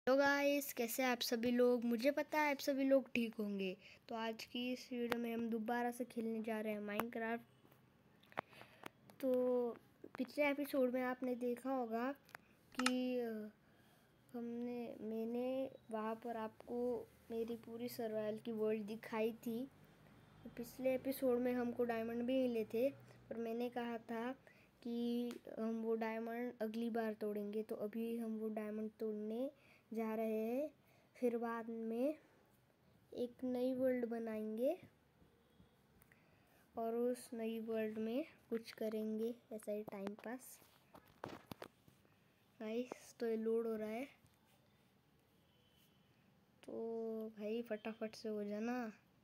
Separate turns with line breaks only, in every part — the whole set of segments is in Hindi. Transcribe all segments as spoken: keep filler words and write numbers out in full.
तो गाइस, कैसे आप सभी लोग। मुझे पता है आप सभी लोग ठीक होंगे। तो आज की इस वीडियो में हम दोबारा से खेलने जा रहे हैं माइनक्राफ्ट। तो पिछले एपिसोड में आपने देखा होगा कि हमने मैंने वहाँ पर आपको मेरी पूरी सर्वाइवल की वर्ल्ड दिखाई थी। तो पिछले एपिसोड में हमको डायमंड भी मिले थे, पर मैंने कहा था कि हम वो डायमंड अगली बार तोड़ेंगे। तो अभी हम वो डायमंड तोड़ने जा रहे हैं। फिर बाद में एक नई वर्ल्ड बनाएंगे और उस नई वर्ल्ड में कुछ करेंगे, ऐसा ही टाइम पास। गाइस, तो ये लोड हो रहा है, तो भाई फटाफट से हो जाना।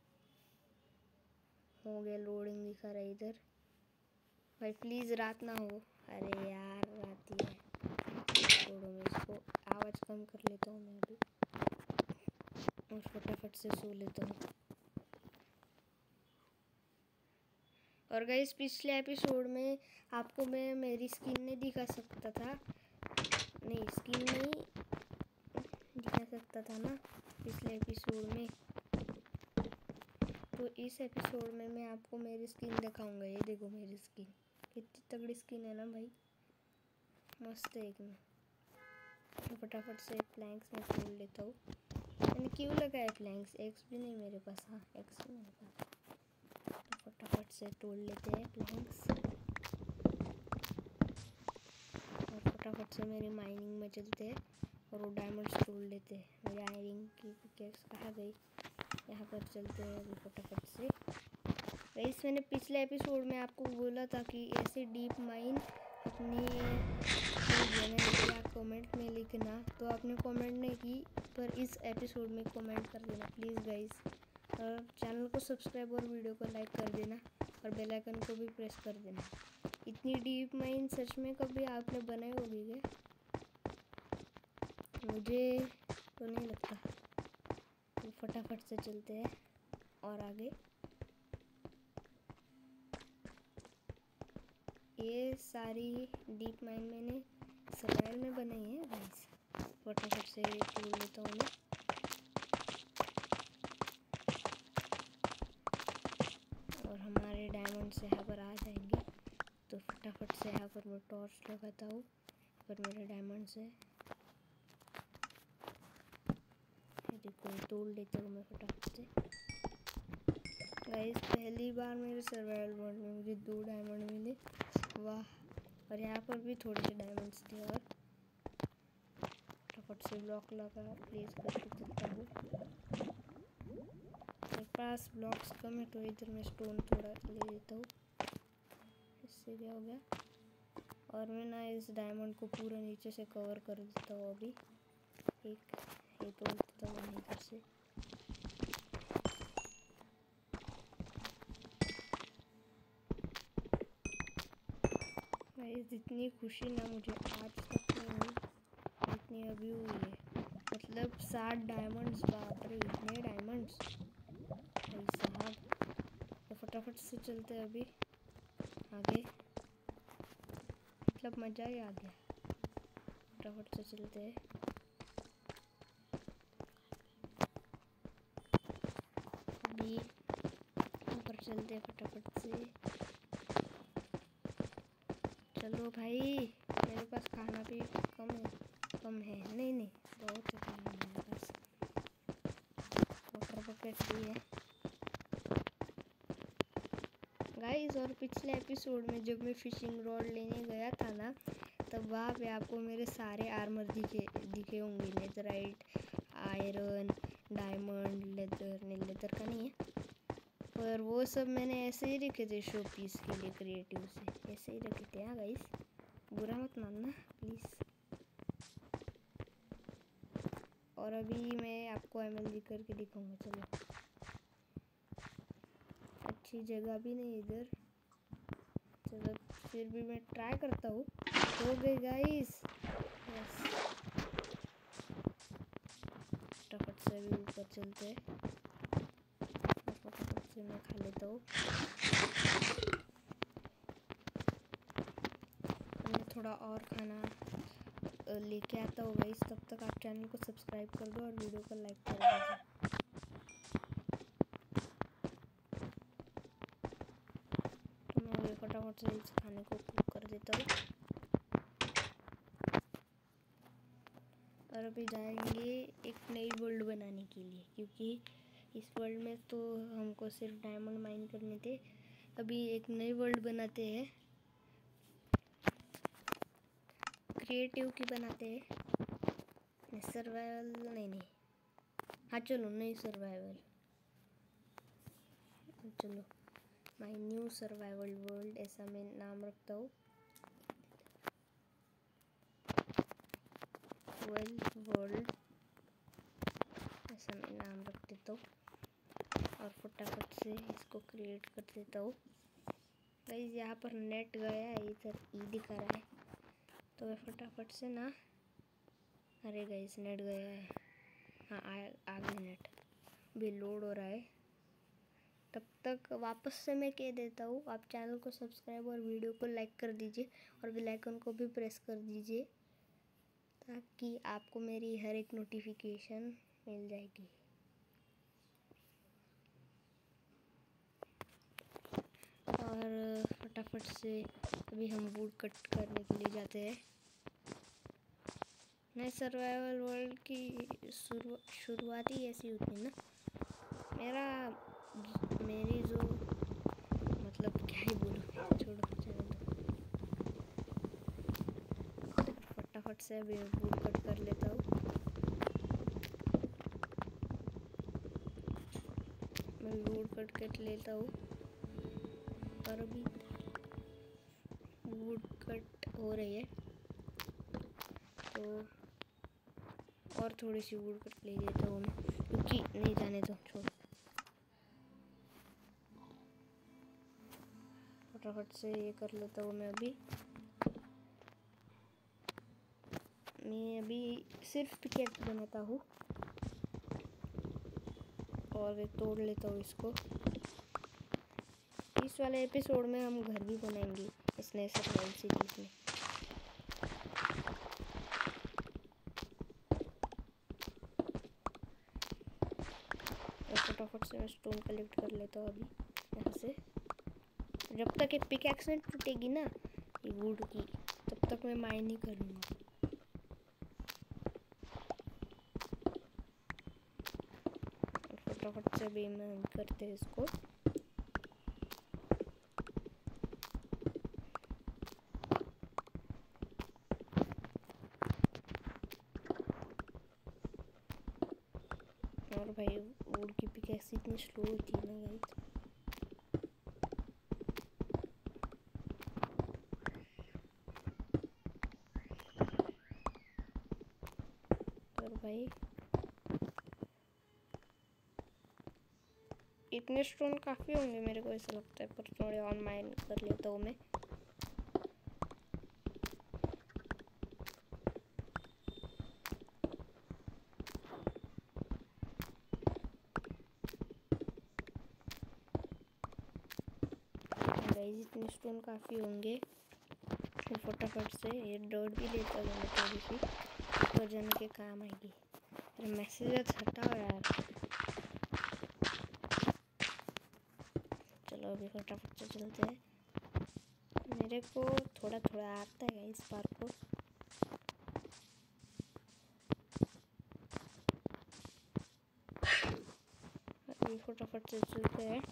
हो गया, लोडिंग दिखा रहा है इधर। भाई प्लीज़ रात ना हो। अरे यार, रात ही है। छोड़ो, मैं इसको आवाज़ कम कर लेता हूँ मैं भी, और फटाफट से सो लेता हूँ। और गाइस, पिछले एपिसोड में आपको मैं मेरी स्किन नहीं दिखा सकता था, नहीं स्किन नहीं दिखा सकता था ना पिछले एपिसोड में। तो इस एपिसोड में मैं आपको मेरी स्किन दिखाऊंगा। ये देखो मेरी स्किन, कितनी तगड़ी स्किन है ना भाई, मस्त है एकदम। तो फटाफट से प्लैंक्स में खोल लेता हूँ। मैंने क्यों लगाया प्लैंक्स, एक्स भी नहीं मेरे पास। हाँ, एक्स भी मेरे पास। तो फटाफट से तोड़ लेते हैं प्लैंक्स, और फटाफट से मेरी माइनिंग में चलते हैं और वो डायमंड्स तोड़ लेते हैं। मेरी आयरन की पिकेक्स कहाँ गई, यहाँ पर चलते हैं अभी फटाफट से। गाइस, मैंने पिछले एपिसोड में आपको बोला था कि ऐसे डीप माइन अपनी क्या कमेंट में लिखना, तो आपने कमेंट नहीं की, पर इस एपिसोड में कमेंट कर देना प्लीज़ गाइस। और चैनल को सब्सक्राइब और वीडियो को लाइक कर देना, और बेल आइकन को भी प्रेस कर देना। इतनी डीप माइन सच में कभी आपने बनाई होगी क्या? मुझे तो नहीं लगता। तो फटाफट से चलते हैं और आगे। ये सारी डीप माइन मैंने सर्वाइवल में बनाई है गाइस। फटाफट से तोड़ लेता हूँ मैं। और हमारे डायमंड्स यहाँ पर आ जाएंगे, तो फटाफट से यहाँ पर मैं टॉर्च लगाता हूँ। यहाँ पर मेरे डायमंड्स है, देखो तोड़ लेता हूँ मैं फटाफट से। गाइस, पहली बार मेरे सर्वाइवल वर्ल्ड में मुझे दो डायमंड मिले, वाह। और यहाँ पर भी थोड़े से डायमंड्स थे, और फटाफट से ब्लॉक लगा प्लेस करके चलता हूँ। मेरे पास ब्लॉक्स कम है, तो इधर मैं स्टोन थोड़ा ले लेता हूँ। इससे क्या हो गया, और मैं ना इस डायमंड को पूरा नीचे से कवर कर देता हूँ। अभी एक ये तोड़ देता हूँ इधर से। गाइस, जितनी खुशी ना मुझे आज तक नहीं हुई जितनी अभी हुई है। मतलब सात डायमंड्स, बाप रे, इतने डायमंड्स भाई साहब। तो फटाफट से चलते हैं अभी आगे, मतलब मज़ा ही आ गया। फटाफट से चलते हैं। अभी ऊपर चलते हैं फटाफट से। चलो भाई, मेरे पास खाना भी कम है, कम है नहीं नहीं बहुत है खाना मेरे पास। वाटर बकेट भी है गाइस। और पिछले एपिसोड में जब मैं फिशिंग रॉड लेने गया था ना, तब वहाँ पे आपको मेरे सारे आर्मर दिखे दिखे होंगे। नेदराइट, आयरन, डायमंड, लेदर नहीं, लेदर का नहीं है, पर वो सब मैंने ऐसे ही रखे थे शो पीस के लिए, क्रिएटिव से ऐसे ही रखे थे। हाँ गाइस, बुरा मत मानना प्लीज़। और अभी मैं आपको एमएलजी करके दिखाऊंगा। चलो, अच्छी जगह भी नहीं इधर, चलो फिर भी मैं ट्राई करता हूँ। हो गई गाइस, यस। फटाफट से भी ऊपर चलते हैं, फटाफट से मैं खा लेता हूँ। थोड़ा और खाना लेके आता होगा इस, तब तक आप चैनल को सब्सक्राइब कर दो और वीडियो को लाइक कर दीजिए। तो मैं अभी फटाफट से इस खाने को कुक कर देता हूँ और अभी जाएंगे एक नई वर्ल्ड बनाने के लिए, क्योंकि इस वर्ल्ड में तो हमको सिर्फ डायमंड माइन करने थे। अभी एक नई वर्ल्ड बनाते हैं, क्रिएटिव की बनाते हैं, सर्वाइवल नहीं नहीं हाँ चलो नहीं सर्वाइवल, चलो माय न्यू सर्वाइवल वर्ल्ड ऐसा मैं नाम रखता हूँ। वर्ल्ड वर्ल्ड ऐसा मैं नाम रख देता हूँ और फटाफट से इसको क्रिएट कर देता हूँ। गाइस यहाँ पर नेट गया है, इधर ई दिखा रहा है, तो मैं फटाफट से ना, अरे गाइस नेट गया है, हाँ आ, आ गया नेट, भी लोड हो रहा है। तब तक वापस से मैं कह देता हूँ, आप चैनल को सब्सक्राइब और वीडियो को लाइक कर दीजिए और बेल आइकन को भी प्रेस कर दीजिए, ताकि आपको मेरी हर एक नोटिफिकेशन मिल जाएगी। और फटाफट से अभी हम वुड कट करने के लिए जाते हैं। नए सर्वाइवल वर्ल्ड की शुरू शुरुआत ही ऐसी होती है ना, मेरा मेरी जो मतलब क्या ही बोलूँ, छोड़ो चलो। फटाफट से अभी वुड कट कर लेता हूँ। मैं वुड कट कट लेता हूँ और अभी वुड कट हो रही है, तो और थोड़ी सी वुड कट ले लेता हूँ मैं, क्योंकि नहीं जाने तो छोड़। फटाफट से ये कर लेता हूँ मैं। अभी मैं अभी सिर्फ पिकेट बनाता हूँ और तोड़ लेता हूँ इसको। इस वाले एपिसोड में हम घर भी बनाएंगे इस नए सर्वाइवल सीरीज में। फटाफट से मैं स्टोन कलेक्ट कर लेता हूँ अभी यहाँ से। जब तक एक पिकैक्स नहीं टूटेगी ना ये वुड की, तब तक मैं माइन नहीं करूँगा। फटाफट से भी मैं करते हैं इसको। और भाई वुड की पिकैक्स इतनी स्लो होती है ना गाइस, और भाई इतने स्टोन काफ़ी होंगे मेरे को ऐसा लगता है, पर थोड़े और माइन कर लेता हूँ मैं। गाइस इतने स्टोन काफ़ी होंगे, तो फटाफट से ये डॉट भी लेता हूँ मैं थोड़ी सी, ऊपर जाने के काम आएगी। अरे मैसेज हटाओ यार। चलो अभी फटाफट से चलते हैं। मेरे को थोड़ा थोड़ा आता है इस बार को। अभी फटाफट से चलते हैं।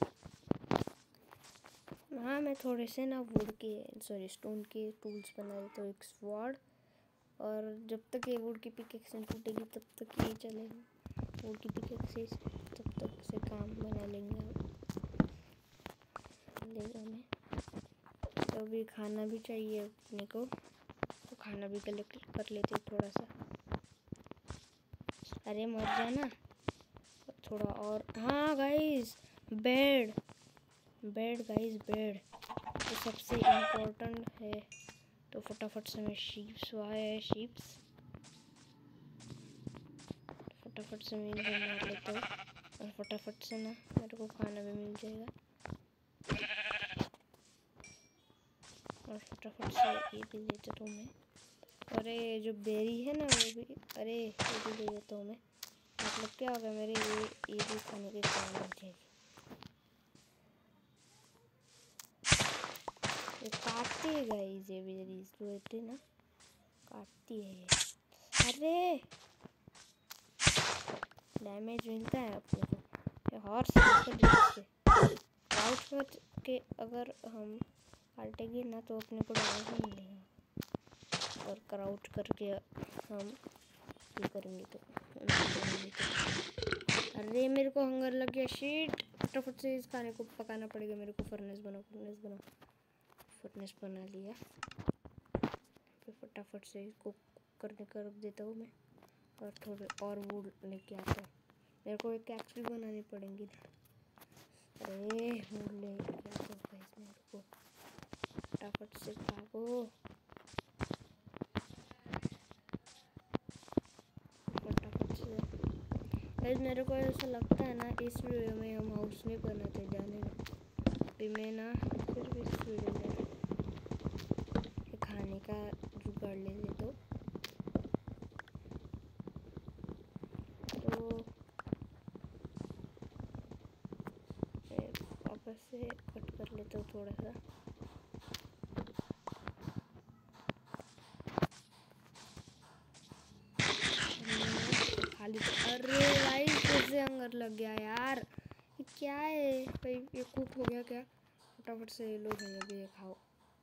हाँ मैं थोड़े से ना वुड के सॉरी स्टोन के टूल्स बना देता हूँ, एक स्वॉर्ड, और जब तक ये वुड की पिकेक्स नहीं टूटेगी तब तक ये चलेगा। वुड की पिकेक्स से तब तक से काम बना लेंगे लेगा मैं। तो अभी खाना भी चाहिए अपने को, तो खाना भी कलेक्ट कर लेते थोड़ा सा। अरे मर जाना थोड़ा और। हाँ guys bed bed guys bed तो सबसे इम्पोर्टेंट है, तो फटाफट से मैं शीप्स वहाँ है शीप्स फटाफट से मैं इनको मार लेता हूँ और फटाफट से ना मेरे को खाना भी मिल जाएगा। और फटाफट से ये भी ले चलूँ मैं। अरे जो बेरी है ना वो भी, अरे ये भी ले लेता हूँ मैं। मतलब क्या होगा मेरे, ये ये भी खाने के काम आ जाएगी। ये काटती है गाइस, ये बेरीज जो होती है ना काटती है ये। अरे डैमेज मिलता है अपने को। ये हॉर्स से क्राउच करके अगर हम काटेंगे ना तो अपने को डैमेज नहीं मिलेगा, और क्राउच करके हम ये करेंगे तो, तो अरे मेरे को हंगर लग गया, शीट। फटाफट से इस खाने को पकाना पड़ेगा मेरे को। फर्नेस बनाओ, फर्नेस बनाओ। फर्नेस बना लिया, फिर फटाफट से इसको करने का रख देता हूँ मैं, और थोड़े और वुड लेके आता हूँ। मेरे को एक एक्स भी बनानी पड़ेंगी। अरे वुड लेके आता हूँ गाइस, मेरे को फटाफट से भागो, फटाफट से गाइस। मेरे को ऐसा लगता है ना इस वीडियो में हम हाउस नहीं बनाते, जाने में। अभी मैं ना सिर्फ इस वीडियो में खाने का जुगाड़ ले लेता हूँ। तो वापस से कट कर लेता हूँ थोड़ा सा। खाली तो अरे भाई फिर से हंगर लग गया यार, ये क्या है भाई? ये कुक हो गया क्या? फटाफट से लो भाई, अभी ये खाओ।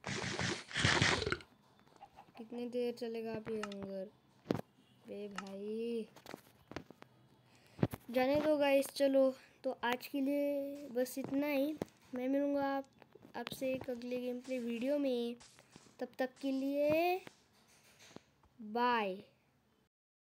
कितनी देर चलेगा आप ये हंगर? बे भाई जाने दो गाइस। चलो तो आज के लिए बस इतना ही। मैं मिलूँगा आप आपसे एक अगले गेम प्ले वीडियो में। तब तक के लिए बाय।